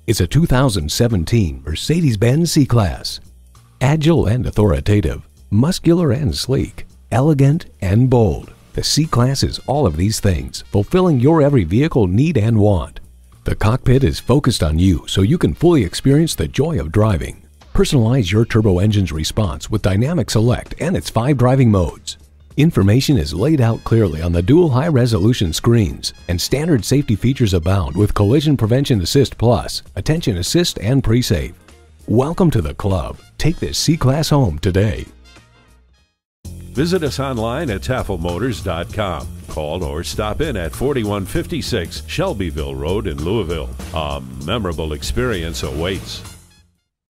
is a 2017 Mercedes-Benz C-Class. Agile and authoritative, muscular and sleek, elegant and bold, the C-Class is all of these things, fulfilling your every vehicle need and want. The cockpit is focused on you so you can fully experience the joy of driving. Personalize your turbo engine's response with Dynamic Select and its 5 driving modes. Information is laid out clearly on the dual high-resolution screens, and standard safety features abound with Collision Prevention Assist Plus, Attention Assist, and Pre-Save. Welcome to the club. Take this C-Class home today. Visit us online at tafelmotors.com. Call or stop in at 4156 Shelbyville Road in Louisville. A memorable experience awaits.